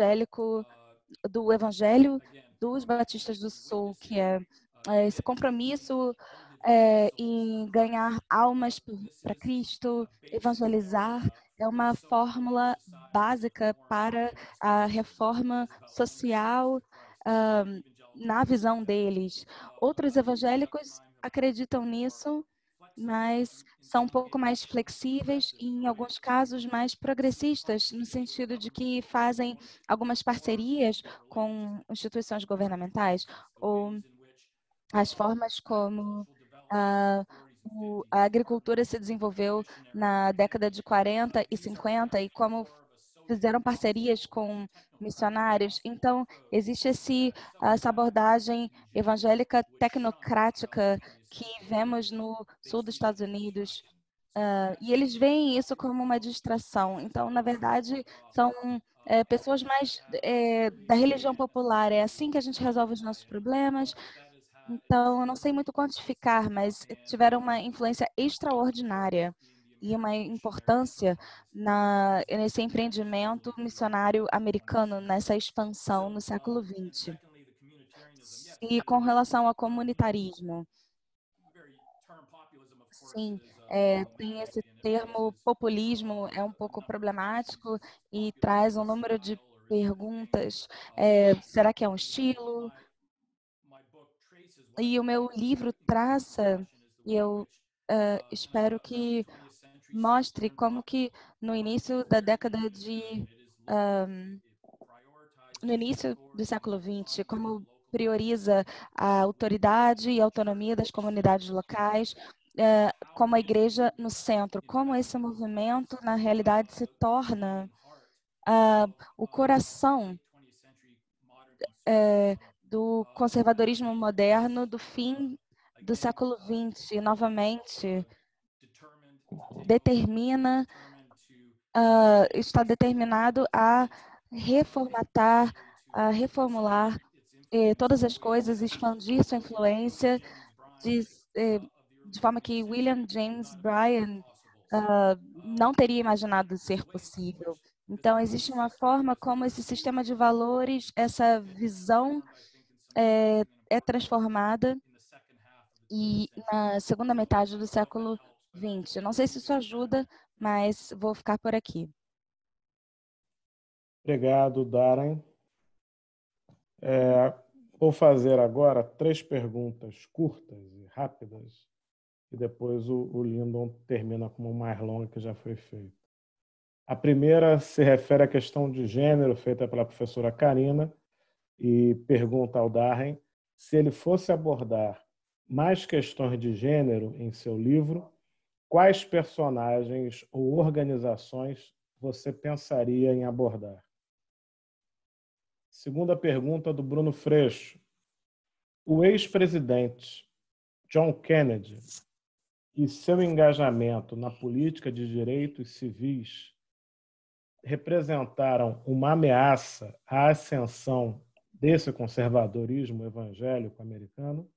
evangelho dos batistas do Sul, que é esse compromisso em ganhar almas para Cristo, evangelizar, é uma fórmula básica para a reforma social na visão deles. Outros evangélicos acreditam nisso mas são um pouco mais flexíveis e, em alguns casos, mais progressistas, no sentido de que fazem algumas parcerias com instituições governamentais ou as formas como a agricultura se desenvolveu na década de 40 e 50 e como fizeram parcerias com missionários. Então, existe essa abordagem evangélica tecnocrática que vemos no sul dos Estados Unidos, e eles veem isso como uma distração. Então, na verdade, são pessoas mais da religião popular. É assim que a gente resolve os nossos problemas. Então, eu não sei muito quantificar, mas tiveram uma influência extraordinária e uma importância nesse empreendimento missionário americano, nessa expansão no século XX. E com relação ao comunitarismo, sim, tem esse termo populismo, é um pouco problemático e traz um número de perguntas. Será que é um estilo? E o meu livro traça, e eu espero que mostre como que no início da década de no início do século XX, como prioriza a autoridade e a autonomia das comunidades locais, como a igreja no centro, como esse movimento, na realidade, se torna o coração do conservadorismo moderno do fim do século XX, e novamente está determinado a reformatar, a reformular todas as coisas, expandir sua influência de forma que William James Bryan não teria imaginado ser possível. Então, existe uma forma como esse sistema de valores, essa visão é transformada e na segunda metade do século XX. Não sei se isso ajuda, mas vou ficar por aqui.
Obrigado, Darren. Vou fazer agora 3 perguntas curtas e rápidas, e depois o Lyndon termina com uma mais longa que já foi feita. A primeira se refere à questão de gênero, feita pela professora Karina, e pergunta ao Darren se ele fosse abordar mais questões de gênero em seu livro, quais personagens ou organizações você pensaria em abordar? Segunda pergunta do Bruno Freixo. O ex-presidente John Kennedy e seu engajamento na política de direitos civis representaram uma ameaça à ascensão desse conservadorismo evangélico americano?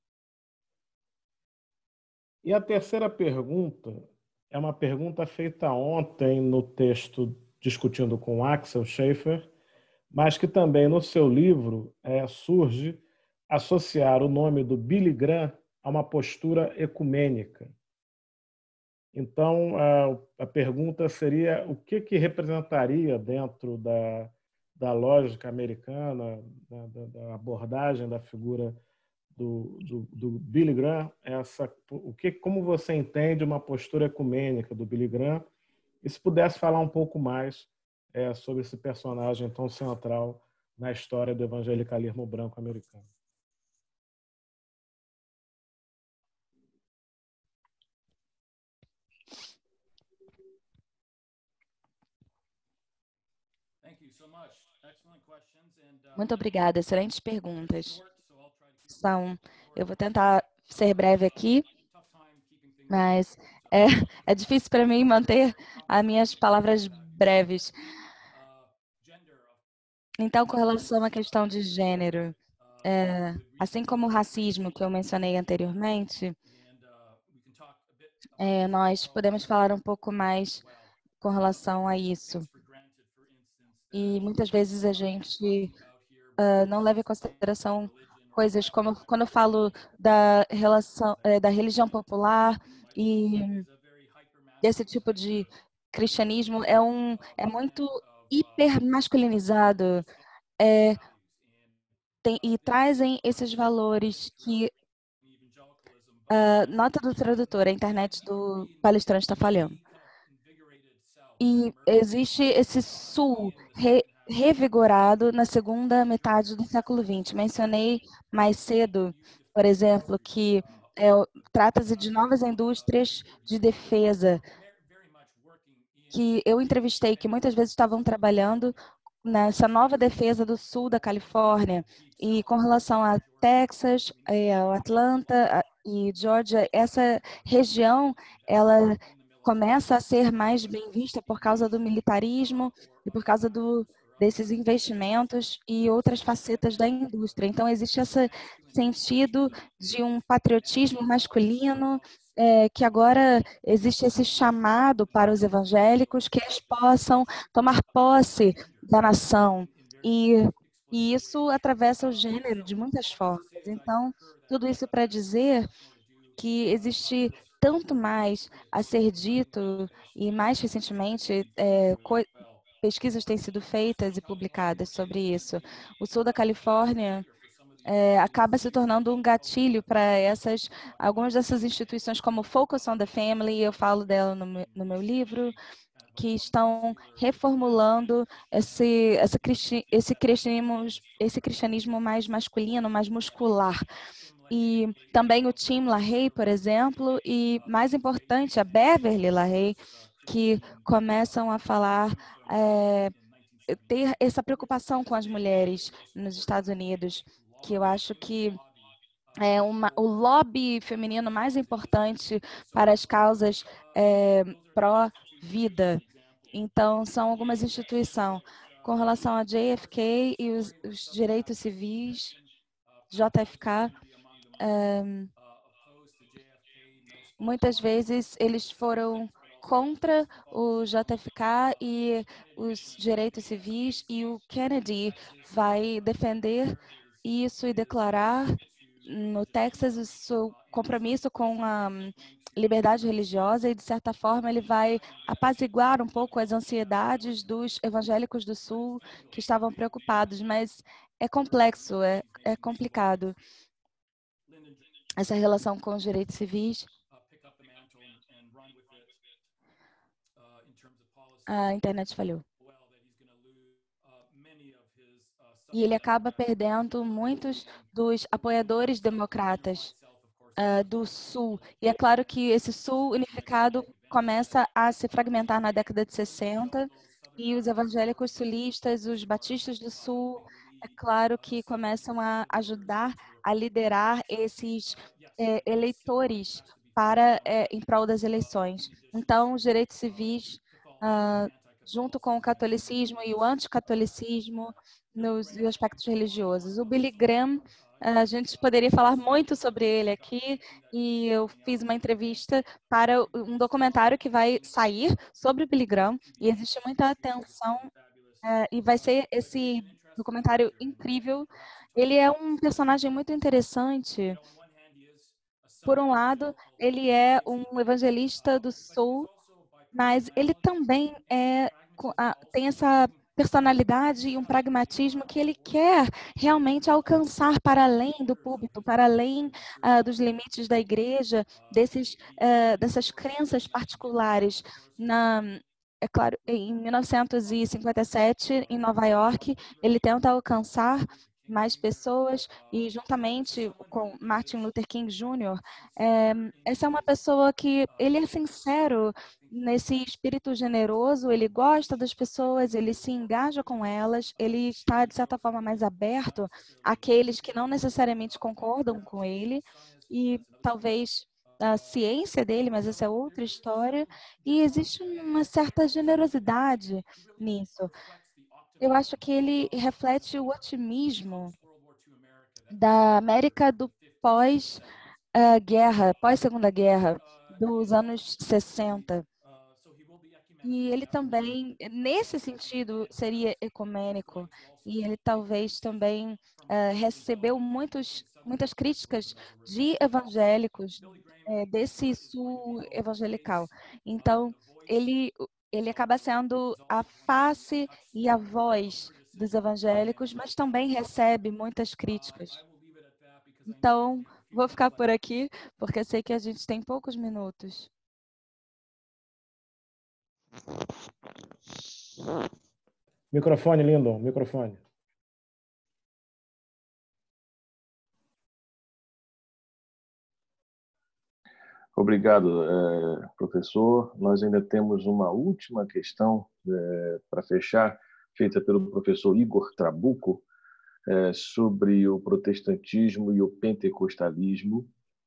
E a terceira pergunta é uma pergunta feita ontem no texto Discutindo com Axel Schaffer, mas que também no seu livro surge associar o nome do Billy Graham a uma postura ecumênica. Então, a pergunta seria o que representaria dentro da lógica americana, da abordagem da figura do Billy Graham, como você entende uma postura ecumênica do Billy Graham, e se pudesse falar um pouco mais sobre esse personagem tão central na história do evangelicalismo branco americano.
Muito obrigada, excelentes perguntas. Eu vou tentar ser breve aqui, mas é difícil para mim manter as minhas palavras breves. Então, com relação à questão de gênero, assim como o racismo que eu mencionei anteriormente, nós podemos falar um pouco mais com relação a isso. E muitas vezes a gente não leva em consideração coisas como quando eu falo da relação da religião popular e desse tipo de cristianismo é muito hipermasculinizado, e trazem esses valores que Nota do tradutor, a internet do palestrante está falhando. E existe esse sul revigorado na segunda metade do século XX. Mencionei mais cedo, por exemplo, que trata-se de novas indústrias de defesa que eu entrevistei, que muitas vezes estavam trabalhando nessa nova defesa do sul da Califórnia. E com relação a Texas, a Atlanta e Georgia, essa região, ela começa a ser mais bem vista por causa do militarismo e por causa desses investimentos e outras facetas da indústria. Então, existe esse sentido de um patriotismo masculino, que agora existe esse chamado para os evangélicos que eles possam tomar posse da nação. E isso atravessa o gênero de muitas formas. Então, tudo isso para dizer que existe tanto mais a ser dito e, mais recentemente, pesquisas têm sido feitas e publicadas sobre isso. O sul da Califórnia acaba se tornando um gatilho para algumas dessas instituições como Focus on the Family, eu falo dela no meu livro, que estão reformulando esse cristianismo mais masculino, mais muscular. E também o Tim LaHaye, por exemplo, e mais importante, a Beverly LaHaye, que começam a falar, ter essa preocupação com as mulheres nos Estados Unidos, que eu acho que é o lobby feminino mais importante para as causas pró-vida. Então, são algumas instituições. Com relação a JFK e os direitos civis, JFK, muitas vezes eles foram contra o JFK e os direitos civis, e o Kennedy vai defender isso e declarar no Texas o seu compromisso com a liberdade religiosa, e de certa forma ele vai apaziguar um pouco as ansiedades dos evangélicos do Sul que estavam preocupados, mas é complexo, é complicado essa relação com os direitos civis. A internet falhou. E ele acaba perdendo muitos dos apoiadores democratas do Sul. E é claro que esse Sul unificado começa a se fragmentar na década de 60, e os evangélicos sulistas, os batistas do Sul, é claro que começam a ajudar a liderar esses eleitores em prol das eleições. Então, os direitos civis, junto com o catolicismo e o anticatolicismo nos aspectos religiosos. O Billy Graham, a gente poderia falar muito sobre ele aqui, e eu fiz uma entrevista para um documentário que vai sair sobre o Billy Graham, e existe muita atenção, e vai ser esse documentário incrível. Ele é um personagem muito interessante. Por um lado, ele é um evangelista do Sul, mas ele também tem essa personalidade e um pragmatismo que ele quer realmente alcançar para além do púlpito, para além dos limites da igreja, dessas crenças particulares. É claro, em 1957, em Nova York, ele tenta alcançar mais pessoas, e juntamente com Martin Luther King Jr., essa é uma pessoa que ele é sincero nesse espírito generoso, ele gosta das pessoas, ele se engaja com elas, ele está, de certa forma, mais aberto àqueles que não necessariamente concordam com ele, e talvez a ciência dele, mas essa é outra história, e existe uma certa generosidade nisso. Eu acho que ele reflete o otimismo da América do pós-guerra, pós-Segunda Guerra, dos anos 60. E ele também, nesse sentido, seria ecumênico, e ele talvez também recebeu muitas críticas de evangélicos desse sul evangelical. Então, ele acaba sendo a face e a voz dos evangélicos, mas também recebe muitas críticas. Então, vou ficar por aqui, porque sei que a gente tem poucos minutos.
Microfone, Lyndon, microfone.
Obrigado, professor. Nós ainda temos uma última questão para fechar, feita pelo professor Igor Trabuco, sobre o protestantismo e o pentecostalismo,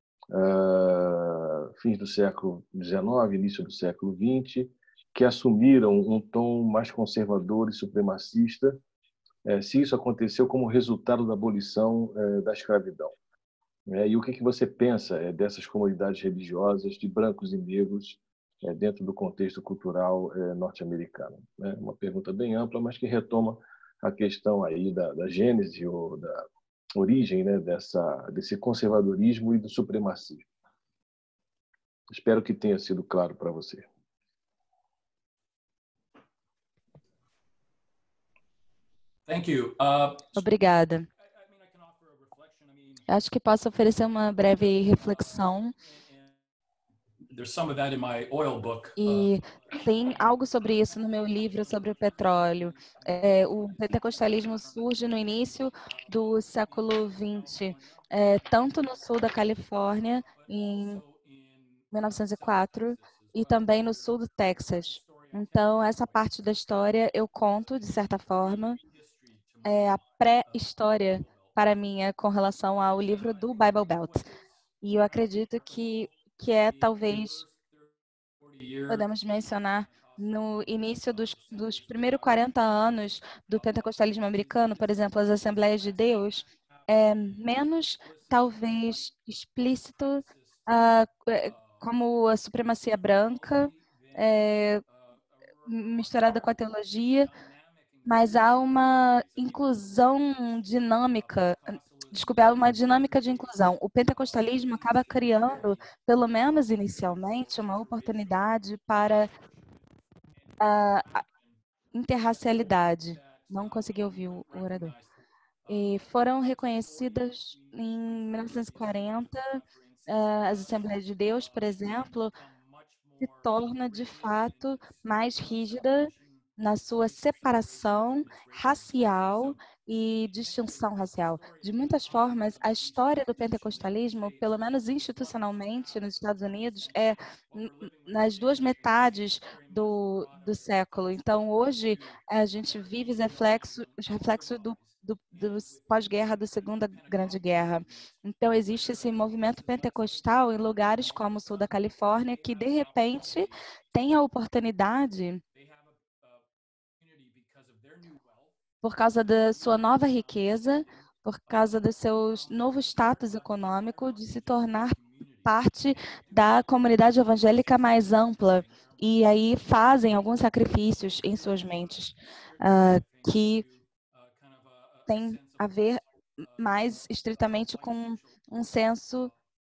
fins do século XIX, início do século XX, que assumiram um tom mais conservador e supremacista, se isso aconteceu como resultado da abolição da escravidão. E o que você pensa dessas comunidades religiosas de brancos e negros dentro do contexto cultural norte-americano? Uma pergunta bem ampla, mas que retoma a questão aí da gênese ou da origem, né, desse conservadorismo e do supremacismo. Espero que tenha sido claro para você.
Thank you.
Obrigada. Acho que posso oferecer uma breve reflexão.
There's some of that in my oil book.
E tem algo sobre isso no meu livro sobre o petróleo. O pentecostalismo surge no início do século XX, tanto no sul da Califórnia, em 1904, e também no sul do Texas. Então, essa parte da história eu conto, de certa forma, a pré-história para mim com relação ao livro do Bible Belt. E eu acredito que talvez podemos mencionar no início dos primeiros 40 anos do pentecostalismo americano, por exemplo, as Assembleias de Deus, menos talvez explícito como a supremacia branca, misturada com a teologia, mas há uma inclusão dinâmica, desculpe, há uma dinâmica de inclusão. O pentecostalismo acaba criando, pelo menos inicialmente, uma oportunidade para a interracialidade. Não consegui ouvir o orador. E foram reconhecidas em 1940, as Assembleias de Deus, por exemplo, se torna, de fato, mais rígida na sua separação racial e distinção racial. De muitas formas, a história do pentecostalismo, pelo menos institucionalmente nos Estados Unidos, nas duas metades do século. Então, hoje, a gente vive os reflexos do pós-guerra, da Segunda Grande Guerra. Então, existe esse movimento pentecostal em lugares como o sul da Califórnia, que, de repente, tem a oportunidade, por causa da sua nova riqueza, por causa do seu novo status econômico, de se tornar parte da comunidade evangélica mais ampla. E aí fazem alguns sacrifícios em suas mentes, que tem a ver mais estritamente com um senso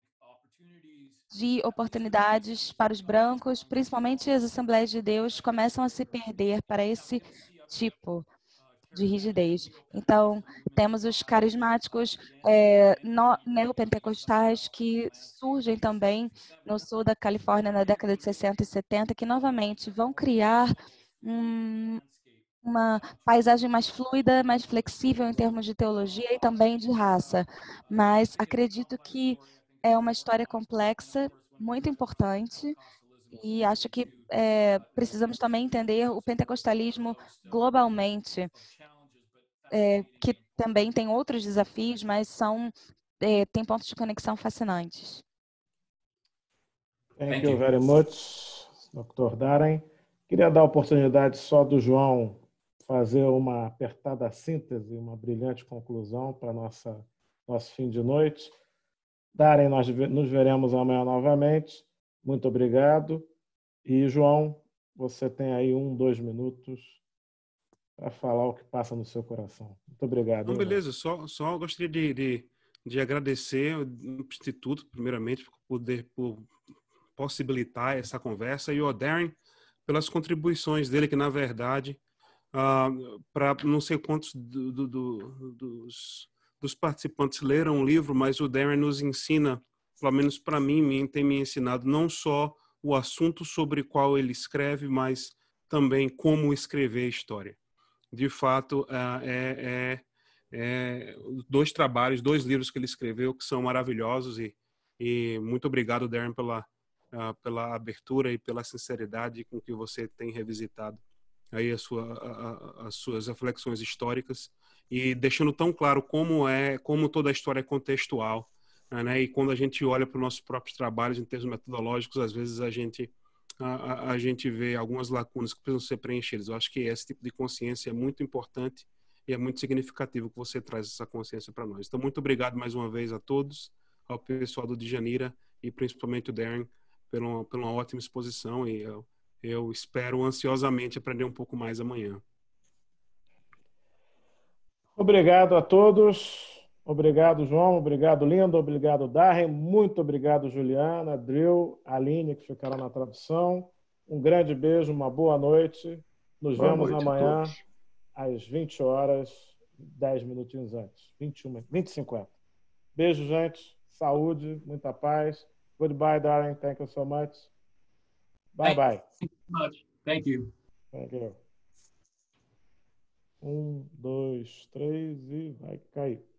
de oportunidades para os brancos, principalmente as Assembleias de Deus começam a se perder para esse tipo de rigidez. Então, temos os carismáticos neopentecostais que surgem também no sul da Califórnia na década de 60 e 70, que novamente vão criar uma paisagem mais fluida, mais flexível em termos de teologia e também de raça. Mas acredito que é uma história complexa, muito importante, e acho que precisamos também entender o pentecostalismo globalmente, que também tem outros desafios, mas tem pontos de conexão fascinantes.
Thank you very much, Dr. Darren. Queria dar a oportunidade só do João fazer uma apertada síntese, uma brilhante conclusão para nosso fim de noite. Darren, nós nos veremos amanhã novamente. Muito obrigado. E, João, você tem aí 2 minutos para falar o que passa no seu coração. Muito obrigado.
Então, beleza, só gostaria de agradecer o Instituto, primeiramente, por possibilitar essa conversa, e o Darren pelas contribuições dele, que, na verdade, para não sei quantos dos participantes leram o livro, mas o Darren nos ensina, pelo menos para mim, tem me ensinado não só o assunto sobre o qual ele escreve, mas também como escrever a história. De fato, dois trabalhos, dois livros que ele escreveu que são maravilhosos e muito obrigado, Darren, pela abertura e pela sinceridade com que você tem revisitado aí as suas reflexões históricas e deixando tão claro como toda a história é contextual, né? E quando a gente olha para os nossos próprios trabalhos em termos metodológicos, às vezes a gente vê algumas lacunas que precisam ser preenchidas. Eu acho que esse tipo de consciência é muito importante e é muito significativo que você traz essa consciência para nós. Então, muito obrigado mais uma vez a todos, ao pessoal do Djanira e principalmente o Darren pela uma ótima exposição e eu espero ansiosamente aprender um pouco mais amanhã.
Obrigado a todos. Obrigado, João. Obrigado, Linda. Obrigado, Darren. Muito obrigado, Juliana, Drill, Aline, que ficaram na tradução. Um grande beijo, uma boa noite. Nos vemos amanhã às 20 horas, 10 minutinhos antes. 20h50. Beijo, gente. Saúde, muita paz. Goodbye, Darren. Thank you so much. Bye-bye.
Thank you so much. Thank you.
Thank you. 1, 2, 3 e vai cair.